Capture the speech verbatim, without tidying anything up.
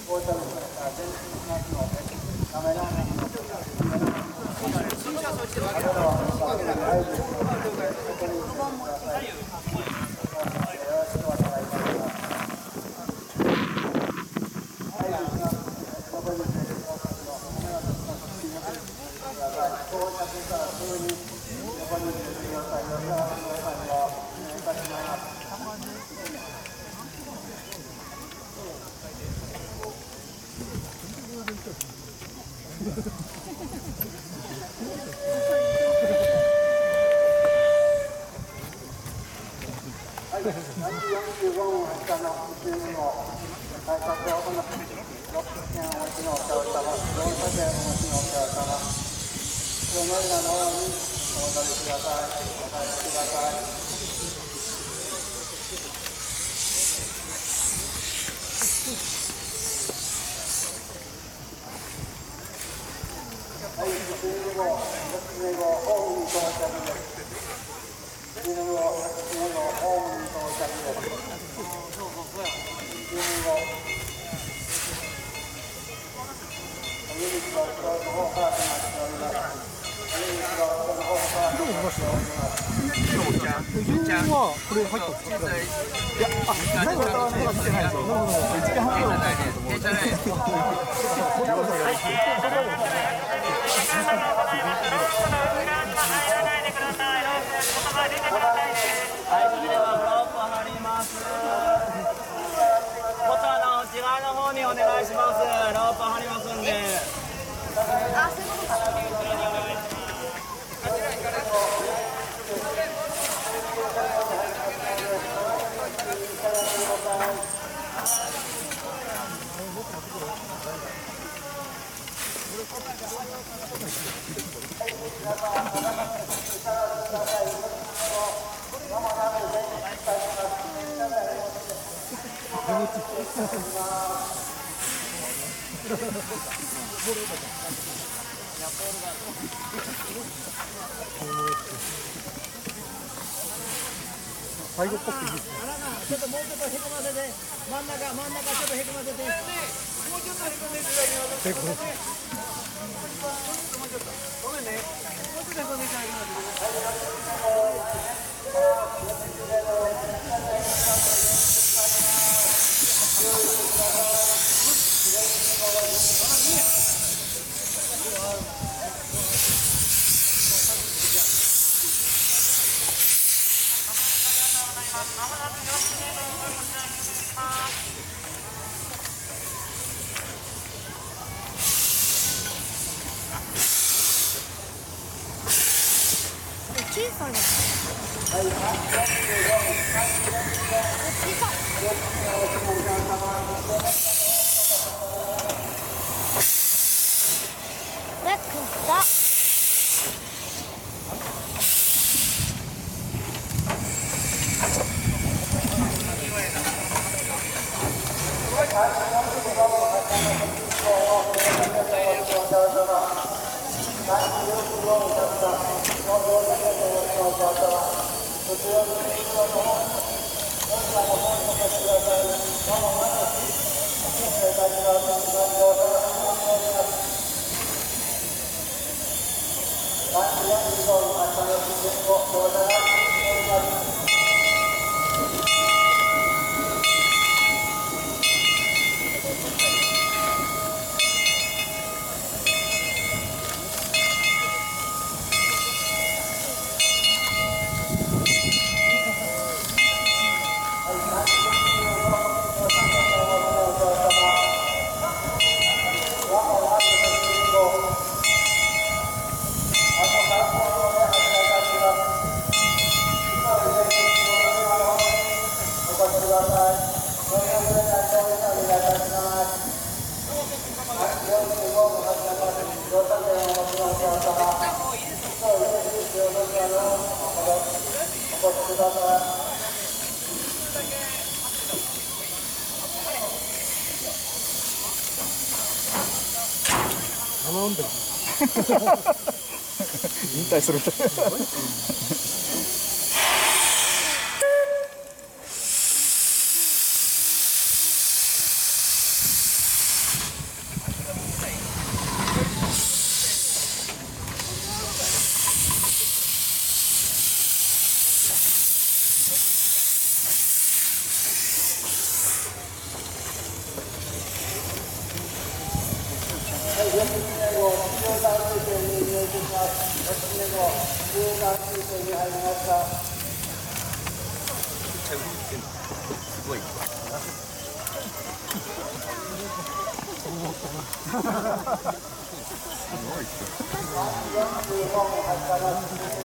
これ入ったんですか？いや、あ、最後はまだ来てないですよ。なるほど。いちじはんぐらいだと思う。 はい、それではロープ張ります。ボタンの内側の方にお願いします。ロープ張りますんで。あ、そういうことか。 最後っぽくていいですね。 ちょっともうちょっとへこませて、真ん中、真ん中ちょっとへこませて。もうちょっとへこんでいただきます。 へこませて。 もうちょっと。ごめんね。もうちょっとへこんでいただきます。小さいの。 なんだよ。引退する。 すごい。すごい。